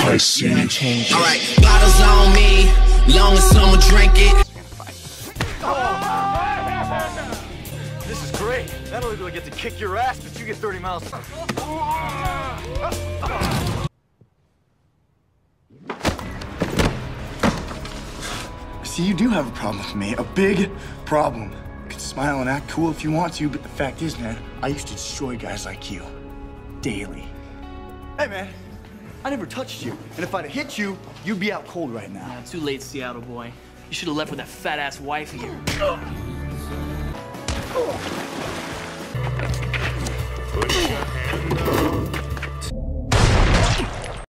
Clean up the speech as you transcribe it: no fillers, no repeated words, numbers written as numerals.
I see. All right, bottles on me, long as someone drink it. This is great. Not only do I get to kick your ass, but you get 30 miles. See, you do have a problem with me. A big problem. You can smile and act cool if you want to, but the fact is, man, I used to destroy guys like you. Daily. Hey, man. I never touched you. And if I'd have hit you, you'd be out cold right now. Yeah, too late, Seattle boy. You should have left with that fat-ass wife of yours. Put your hand up.